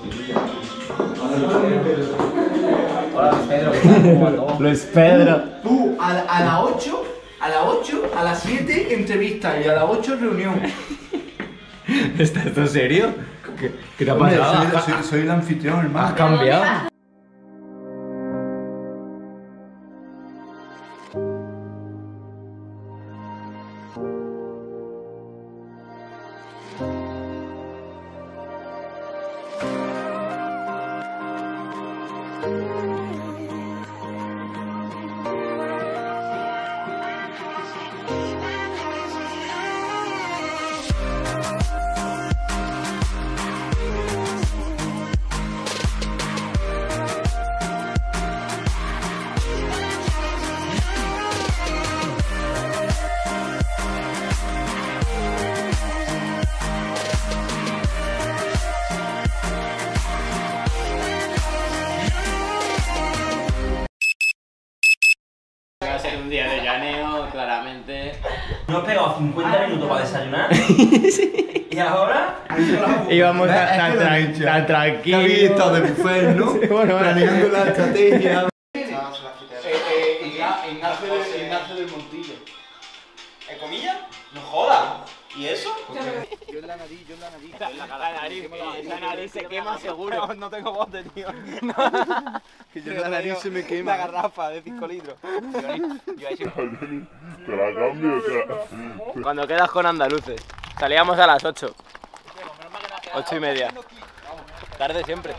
Hola, Luis Pedro, ¿qué tal? ¿Cómo va todo? Luis Pedro. Tú, a las 8, a las 7 entrevista y a las 8 reunión. ¿Estás en serio? ¿Qué te ha pasado? Soy el anfitrión, hermano. ¿Has cambiado? Va a ser un día de llaneo, claramente. Nos hemos pegado 50 minutos para desayunar. Sí. Y ahora. Íbamos tan tranquilos. ¿Qué estado de buffet, no? Bueno, planeando la estrategia. Ignacio del Montillo. ¿En comillas? ¡No jodas! ¿Y eso? Yo en la nariz. La nariz se quema seguro. No tengo bote, tío. Que yo la nariz se me quema. Una garrafa de 5 litros. Te la cambio, Cuando quedas con andaluces. Salíamos a las 8. 8:30. Tarde siempre.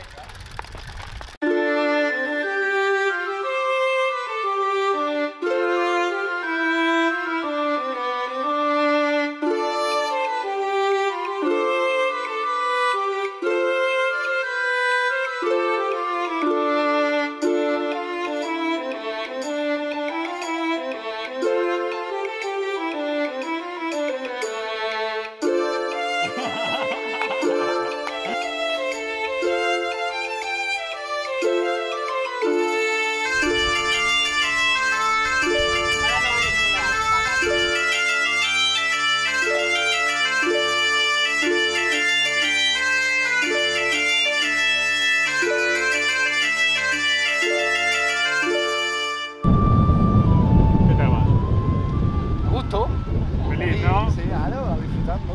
Feliz, ¿no? Sí, claro, disfrutando.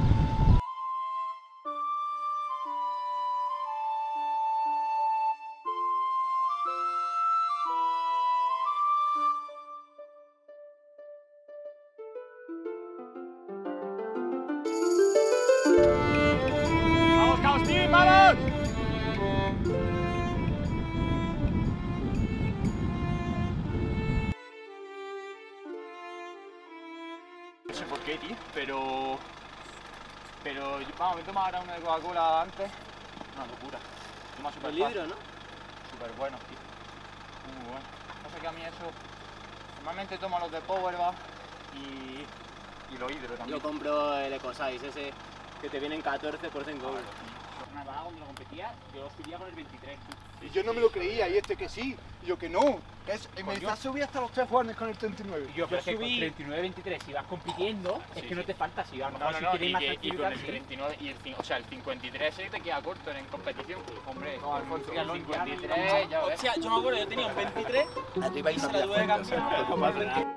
¡Vamos, Caustín, vamos! No sé por qué, tío, pero vamos, me tomo ahora una de Coca-Cola antes. Una locura. Toma súper fácil. ¿no? Súper bueno, tío. Muy bueno. Pasa que a mí eso... Normalmente tomo los de Powerbar y los hidro también. Yo compro el Ecosize, ese que te vienen 14 por 5 euros. Una vaga cuando lo competía, yo los subía con el 23, tío. Y yo no me lo creía, y este que sí, y yo que no. Que es, me está subí hasta los 3 Warnes con el 39. Yo pero es que con subí- 39-23, si vas compitiendo, es que no te falta, si vas No, mejor no, si no, quieres más y con tranquilidad, el sí. 39 y o sea, el 53 te queda corto en competición. Hombre, No, Alfonso, el ya no, 53, ya ves. Hostia, yo me acuerdo, yo tenía un 23. Arriba y se la tuve que cambiar.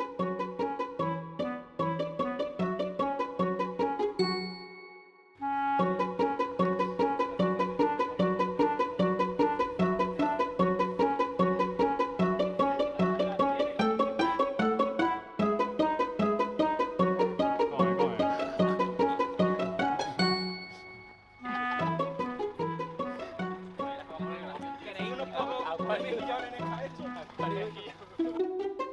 Come, come. ¿Queréis unos pocos millones en cabeza?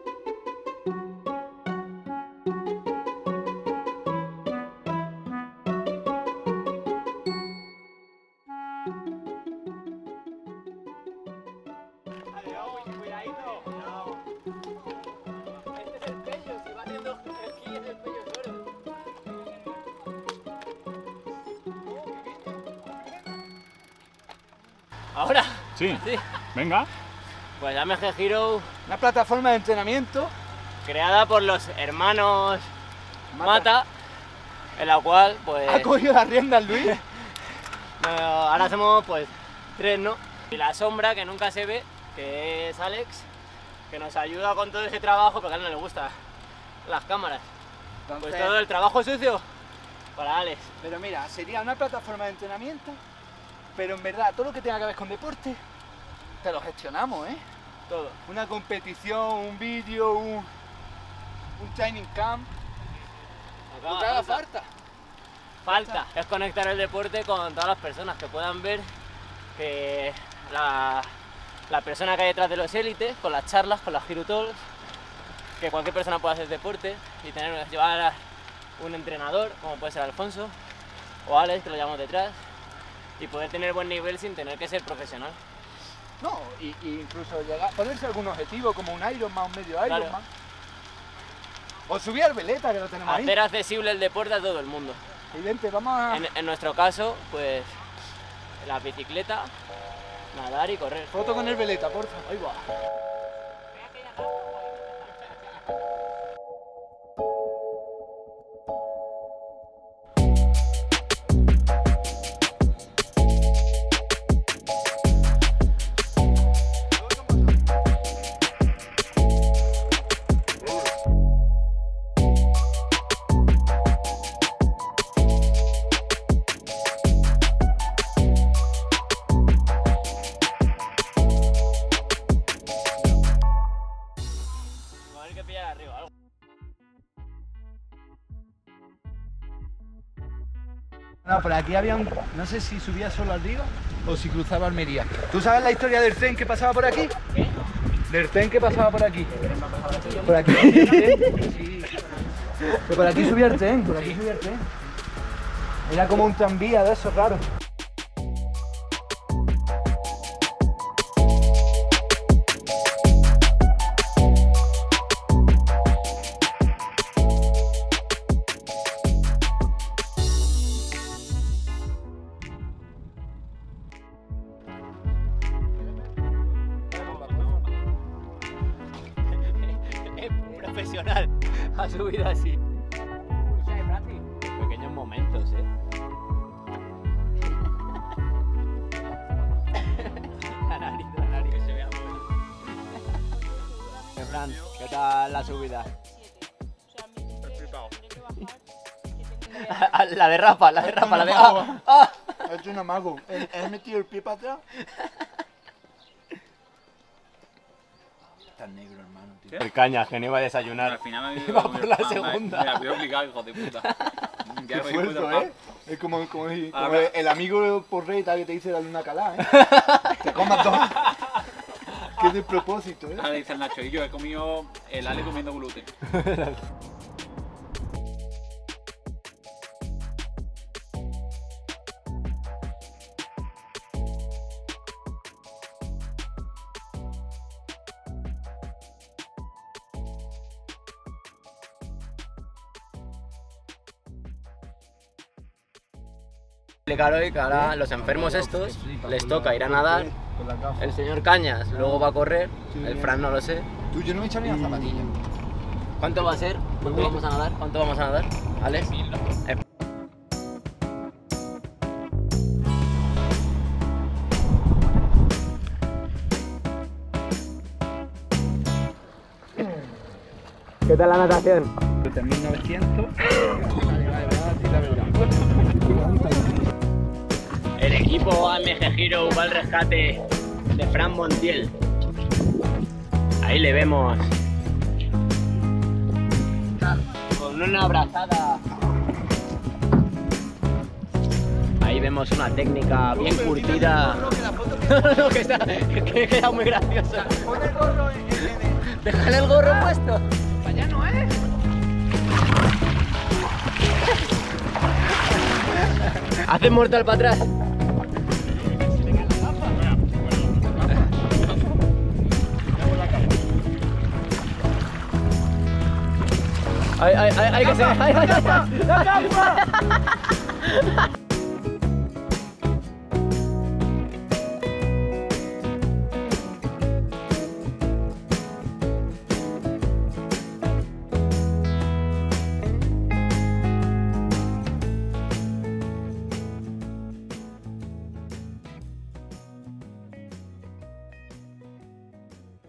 Ahora, Sí. sí. Venga. Pues AMG Hero, Una plataforma de entrenamiento. creada por los hermanos Mata, en la cual, pues, Ha cogido las riendas, Luis. Ahora somos pues 3, ¿no? Y la sombra que nunca se ve, que es Alex, que nos ayuda con todo ese trabajo, porque a él no le gustan las cámaras. Entonces, Pues todo el trabajo sucio para Alex. pero mira, sería una plataforma de entrenamiento, pero en verdad todo lo que tenga que ver con deporte, te lo gestionamos, ¿eh? Todo. Una competición, un vídeo, un training camp, lo que haga falta. Falta es conectar el deporte con todas las personas, que puedan ver que la persona que hay detrás de los élites, con las charlas, con las Hero Talks, que cualquier persona pueda hacer deporte y llevar a un entrenador, como puede ser Alfonso o Alex, que lo llevamos detrás, y poder tener buen nivel sin tener que ser profesional. No, y incluso llegar, ponerse algún objetivo como un Ironman, un medio Claro. Ironman. O subir al veleta, que lo tenemos ahí. Hacer accesible el deporte a todo el mundo. Y vente, vamos a... En nuestro caso, pues la bicicleta, nadar y correr. Foto con el veleta, porfa. Ahí va. A ver qué pillar arriba, algo. No, por aquí había un... No sé si subía solo arriba o si cruzaba Almería. ¿Tú sabes la historia del tren que pasaba por aquí? ¿Qué? Del tren que pasaba por aquí. Por aquí subía el tren. Sí. Pero por aquí subía el tren, por aquí subía el tren. Era como un tranvía de esos raros. Profesional, ha subido así. Pequeños momentos, La nariz. Que se vea bueno. Fran, ¿qué tal la subida? La derrapa, la de... ¡Ah! He hecho un amago. He metido el pie para atrás. Estás negro, hermano, tío. El caña, que no iba a desayunar. Al final me Iba por la segunda. Me la voy a obligar, hijo de puta. Qué esfuerzo, ¿eh? Es como el amigo porreta que te dice darle una calada, ¿eh? Te comas dos. Qué despropósito, ¿eh? Ahora dice el Nacho, y yo he comido el Ale comiendo gluten. Explicar hoy que ahora los enfermos estos les toca ir a nadar. El señor Cañas luego va a correr, el Fran no lo sé. Tú, yo no me he echado ni la zapatilla. ¿Cuánto va a ser? ¿Cuánto vamos a nadar? ¿Cuánto vamos a nadar? ¿Alex? ¿Qué tal la natación? Desde 1900. El equipo AMG Hero va al rescate de Fran Montiel. Ahí le vemos con una abrazada. Ahí vemos una técnica bien curtida. No, que queda muy gracioso. Pon el gorro Déjale el gorro puesto. para allá, ¿no es? Hace mortal para atrás. Hay que ser.